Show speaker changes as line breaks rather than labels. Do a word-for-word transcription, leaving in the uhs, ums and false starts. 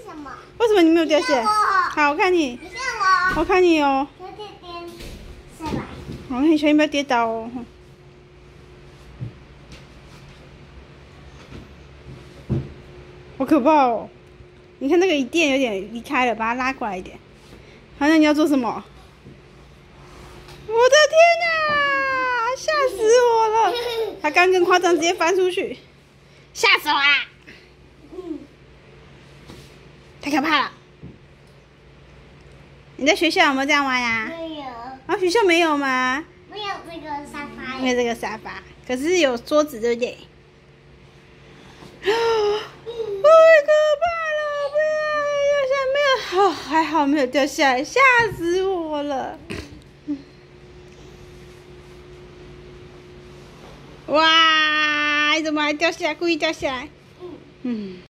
什么？
为什么你没有掉下来？好，我看你。
你看我。
我看你哦。
有点点下来。
我看你小心不要跌倒哦。好可怕哦！你看那个椅垫有点离开了，把它拉过来一点。好，那你要做什么？我的天哪！吓死我了！他刚更夸张，直接翻出去，吓死我啦！
嗯，
太可怕了！你在学校有没有这样玩呀、啊？
没有。
啊，学校没有吗？
没有这个沙发。
没有这个沙发，可是有桌子，对不对？太可怕了！不要掉下来，没有，哦，还好没有掉下来，吓死我了！哇！你怎么还掉下来？故意掉下来？嗯。